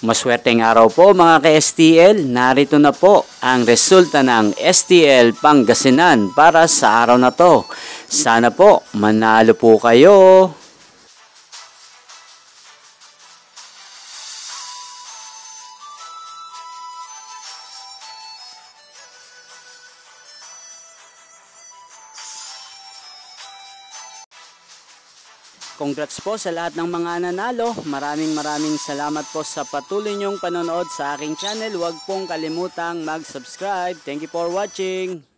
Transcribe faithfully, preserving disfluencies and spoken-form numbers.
Maswerteng araw po mga ka-S T L, narito na po ang resulta ng S T L Pangasinan para sa araw na to. Sana po manalo po kayo. Congrats po sa lahat ng mga nanalo. Maraming maraming salamat po sa patuloy niyong panonood sa aking channel. Huwag pong kalimutang mag-subscribe. Thank you for watching.